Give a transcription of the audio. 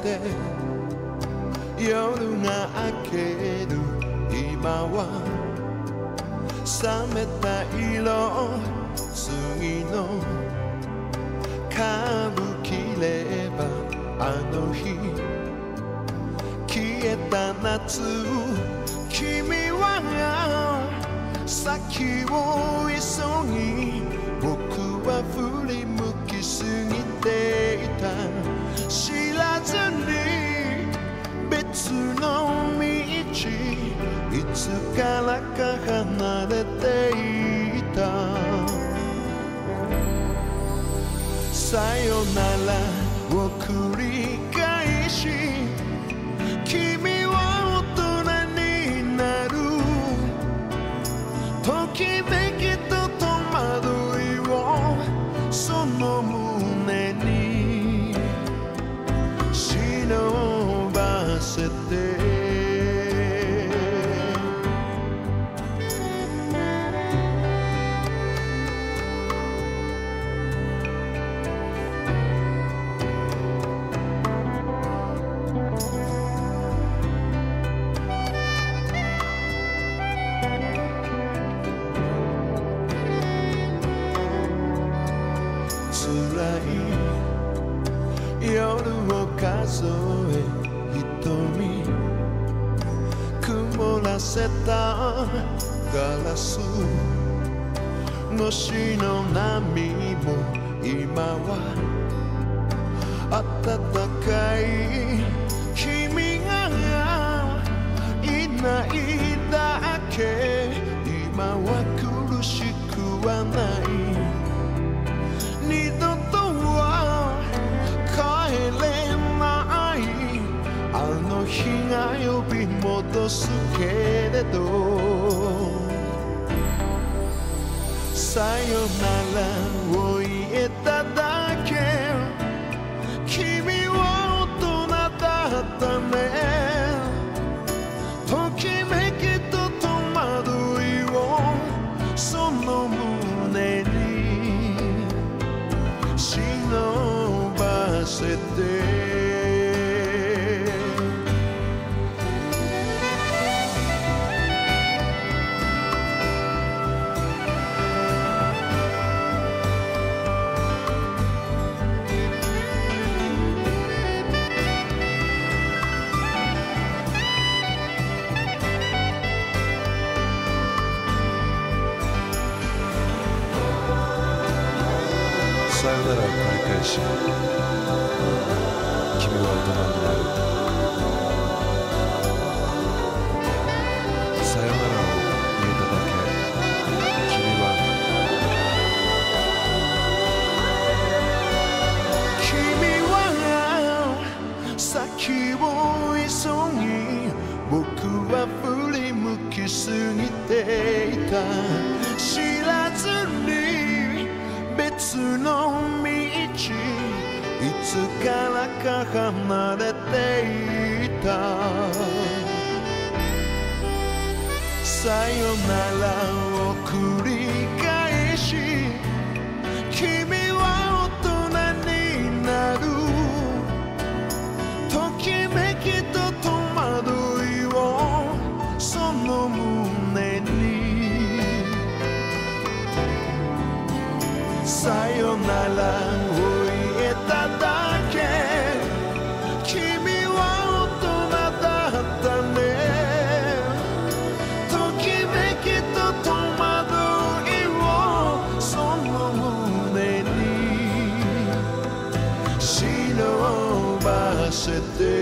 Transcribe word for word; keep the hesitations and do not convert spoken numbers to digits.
て夜が明ける今は冷めた色次の歌舞伎ればあの日消えた夏君は先を急ぎ僕は振り向きすぎていた知らずに別の道いつからか離れていたさよならを繰り返し君は大人になるときめきと戸惑いをその胸に忍ばせて夜を数え瞳曇らせたガラス越しの波も今は暖かい君がいないだけ今は苦しくはない二度と帰れないあの日が呼び戻すけれどさよならを言えただけ君は大人だったねときめきと戸惑いをその胸に忍ばせてさよならを繰り返し君は大人になるさよならを言えただけ君は君は先を急ぎ僕は振り向きすぎていた知らずに別の道いつからか離れていたさよならを繰り返し君は大人になるときめきと戸惑いをその胸にさよならを言えただけ君は大人だったねときめきと戸惑いをその胸に忍ばせて